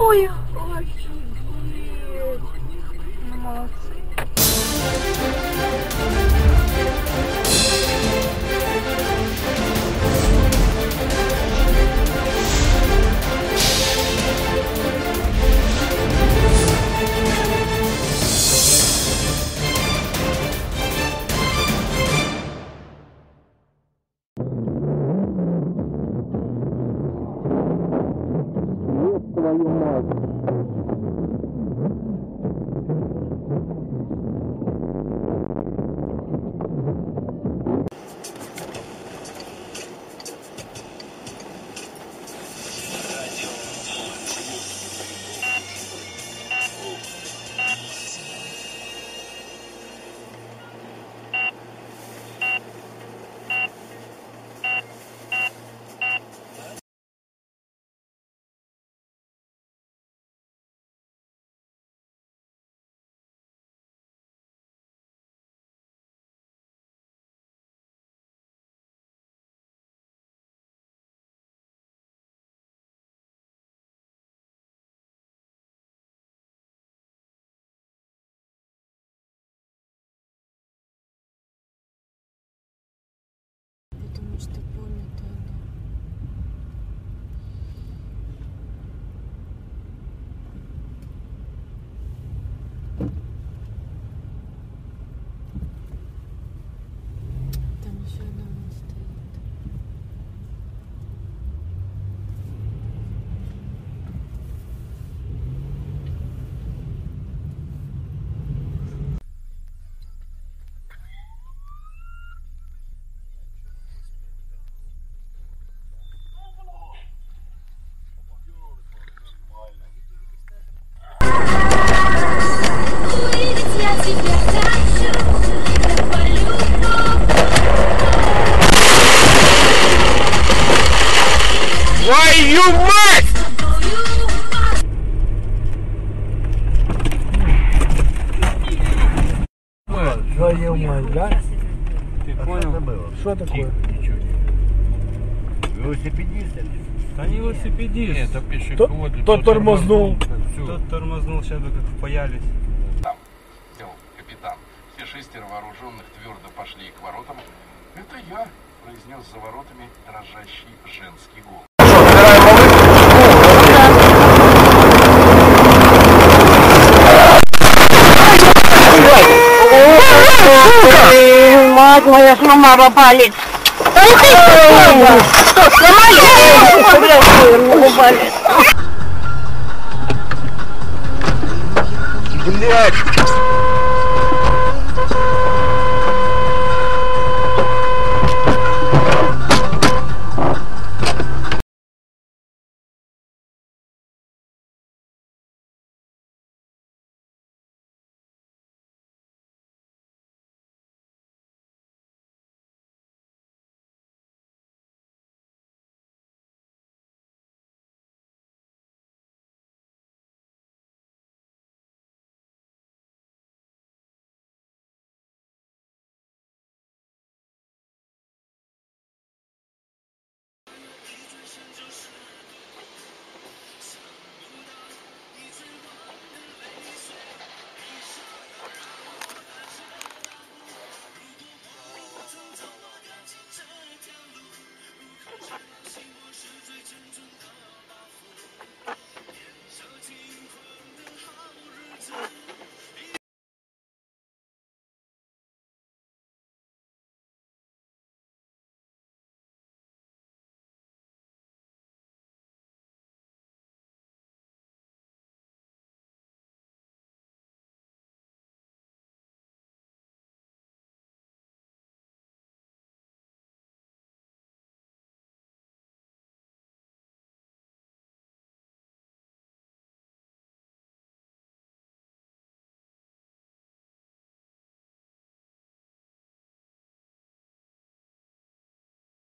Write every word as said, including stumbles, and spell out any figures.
Ой, офигеть. Ну, молодцы. Твою мать. Потому что помнит она. Там еще одна вон стоит. Твою мать! Твою мать, да? Ты А понял? Что это было? Что такое? Ничего не. Велосипедист? Да не велосипедист. Это пешеход. Тот, тот тормознул. Тот тормознул, сейчас бы как впаялись. Там, сел капитан. Все шестеро вооруженных твердо пошли к воротам. Это я, произнес за воротами дрожащий женский голос. Мать моя, с ума попали. Что, сломали? Блядь!